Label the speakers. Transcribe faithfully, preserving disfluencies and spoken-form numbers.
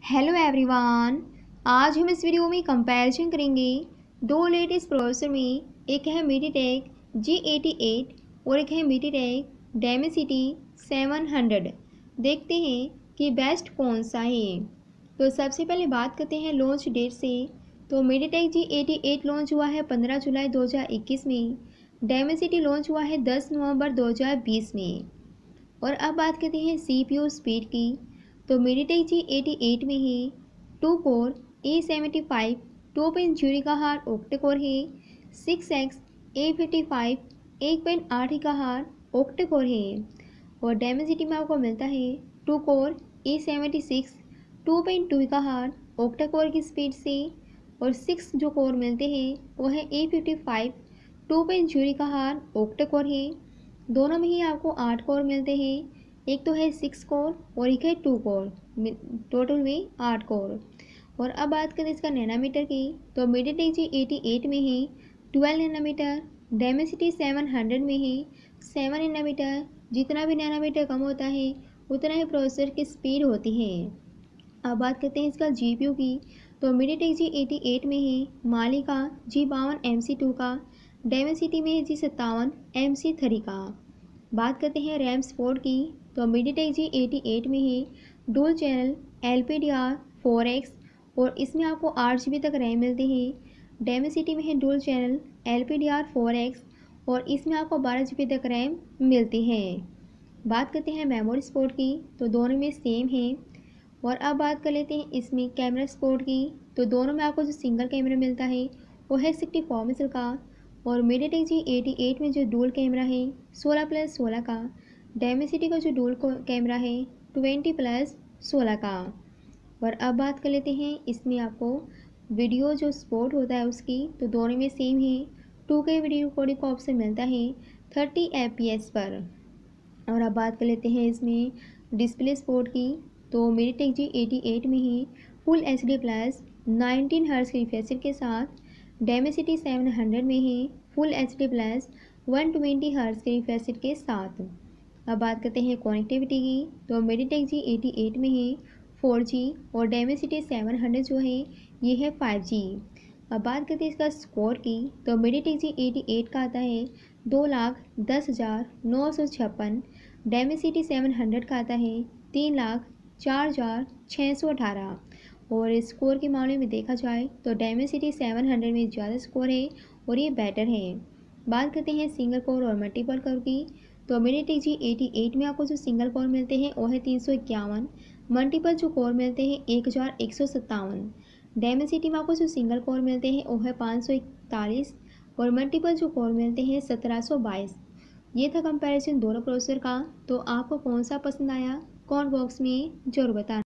Speaker 1: Hello everyone, आज हम इस वीडियो में कंपैरिजन करेंगे दो लेटेस्ट प्रोसेसर में। एक है मीडियाटेक जी एटी एट और एक है मीडियाटेक डायमेंसिटी सेवन हंड्रेड। देखते हैं कि बेस्ट कौन सा है। तो सबसे पहले बात करते हैं लॉन्च डेट से। तो MediaTek G eighty eight launch हुआ है पंद्रह जुलाई दो हज़ार इक्कीस में। डायमेंसिटी लॉन्च हुआ है दस नवंबर दो हज़ार बीस में। और अब बात करते हैं सीपीयू स्पीड की। तो मीडियाटेक जी एटी एट में है two core A seventy five two point zero का हार ओक्टे कोर है। Six X A fifty five एक पॉइंट आठ का हार ओक्टे कोर है। और डायमेंसिटी में आपको मिलता है two core A seventy six two point two का हार ओक्टे कोर की स्पीड से। और सिक्स जो कोर मिलते हैं वो है A fifty five two point zero का हार ओक्टे कोर है। दोनों में ही आपको आठ कोर मिलते हैं। एक तो है सिक्स कोर और एक है टू कोर, टोटल में आठ कोर। और अब बात करें इसका नैनोमीटर की। तो मीडियाटेक जी एटी एट में है twelve nanometre, Dimensity seven hundred में है सेवन नैनोमीटर। जितना भी नैनोमीटर कम होता है उतना ही प्रोसेसर की स्पीड होती है। अब बात करते हैं इसका जीपीयू की। तो मीडियाटेक जी एटी एट में है मालिका जी बावन एम सी टू का, डायमेंसिटी में है जी सत्तावन एम सी थ्री का। बात करते हैं रैम सपोर्ट की। तो मीडियाटेक जी एटी एट में है dual channel L P D R four X और इसमें आपको आठ जी बी तक रैम मिलती है। डायमेंसिटी में है dual channel L P D R four X और इसमें आपको बारह जी बी तक रैम मिलती है। बात करते हैं मेमोरी सपोर्ट की। तो दोनों में सेम है। और अब बात कर लेते हैं इसमें कैमरा सपोर्ट की। तो दोनों में आपको जो सिंगल कैमरा मिलता है वो है सिक्सटी फोर मेगापिक्सल का। और मीडियाटेक जी एटी एट में जो डुअल कैमरा है सोलह प्लस सोलह का। डायमेंसिटी का जो डुअल कैमरा है ट्वेंटी प्लस सोलह का। और अब बात कर लेते हैं इसमें आपको वीडियो जो सपोर्ट होता है उसकी। तो दोनों में सेम है। टू के वीडियो रिकॉर्डिंग का ऑप्शन मिलता है थर्टी एफ पी एस पर। और अब बात कर लेते हैं इसमें डिस्प्ले सपोर्ट की। तो मीडियाटेक जी एटी एट में ही full H D plus nineteen hertz के रिफ्रेश रेट के साथ। डायमेंसिटी सेवन हंड्रेड में है full H D plus one twenty hertz के रिफ्रेश रेट के साथ। अब बात करते हैं कनेक्टिविटी की। तो मीडियाटेक जी एटी एट में है फोर जी और डायमेंसिटी सेवन हंड्रेड जो है ये है फाइव जी। अब बात करते हैं इसका स्कोर की। तो मीडियाटेक जी एटी एट का आता है दो लाख दस हज़ार नौ सौ छप्पन। डायमेंसिटी सेवन हंड्रेड का आता है तीन लाख चार हज़ार छः सौ अठारह। और स्कोर के मामले में देखा जाए तो डायमेंसिटी सेवन हंड्रेड में ज़्यादा स्कोर है और ये बेटर है। बात करते हैं सिंगल कोर और मल्टीपल कोर की। तो मीडियाटेक जी एटी एट में आपको जो सिंगल कोर मिलते हैं वो है तीन सौ इक्यावन। मल्टीपल जो कोर मिलते हैं एक हज़ार एक सौ सत्तावन। डायमेंसिटी में आपको जो सिंगल कोर मिलते हैं वो है पाँच सौ इकतालीस और मल्टीपल जो कोर मिलते हैं सत्रह सौ बाईस। ये था कंपैरिजन दोनों प्रोसेसर का। तो आपको कौन सा पसंद आया कमेंट बॉक्स में जरूर बताना।